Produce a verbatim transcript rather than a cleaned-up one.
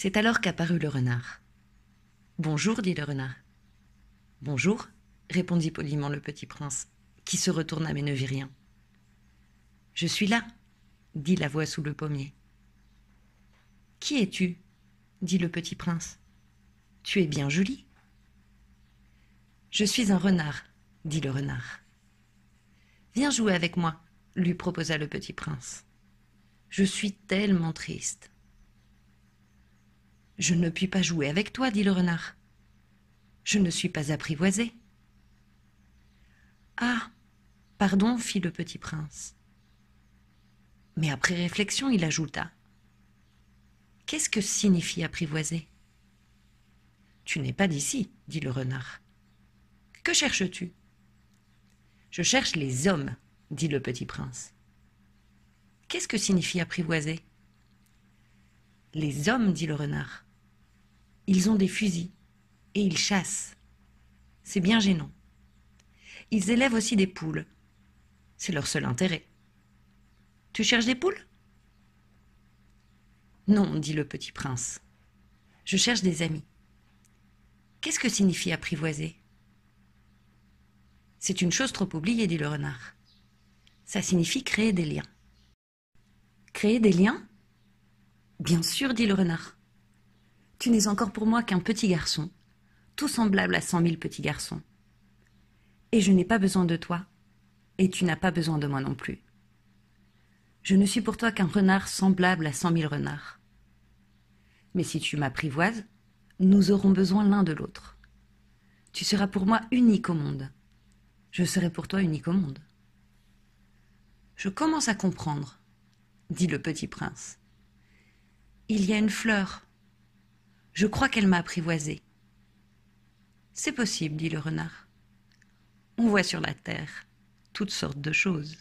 C'est alors qu'apparut le renard. « Bonjour, dit le renard. « Bonjour, répondit poliment le petit prince, qui se retourna mais ne vit rien. « Je suis là, dit la voix sous le pommier. « Qui es-tu » dit le petit prince. « Tu es bien joli. »« Je suis un renard, dit le renard. « Viens jouer avec moi, lui proposa le petit prince. « Je suis tellement triste. »« Je ne puis pas jouer avec toi, dit le renard. Je ne suis pas apprivoisé. »« Ah, pardon, fit le petit prince. » Mais après réflexion, il ajouta. « Qu'est-ce que signifie apprivoiser ?»« Tu n'es pas d'ici, dit le renard. Que cherches-tu ?»« Je cherche les hommes, dit le petit prince. »« Qu'est-ce que signifie apprivoiser ?»« Les hommes, dit le renard. Ils ont des fusils et ils chassent. C'est bien gênant. Ils élèvent aussi des poules. C'est leur seul intérêt. Tu cherches des poules ? Non, dit le petit prince. Je cherche des amis. Qu'est-ce que signifie apprivoiser ? C'est une chose trop oubliée, dit le renard. Ça signifie créer des liens. Créer des liens ? Bien sûr, dit le renard. Tu n'es encore pour moi qu'un petit garçon, tout semblable à cent mille petits garçons. Et je n'ai pas besoin de toi, et tu n'as pas besoin de moi non plus. Je ne suis pour toi qu'un renard semblable à cent mille renards. Mais si tu m'apprivoises, nous aurons besoin l'un de l'autre. Tu seras pour moi unique au monde. Je serai pour toi unique au monde. Je commence à comprendre, dit le petit prince. Il y a une fleur. Je crois qu'elle m'a apprivoisé. C'est possible, dit le renard. On voit sur la terre toutes sortes de choses.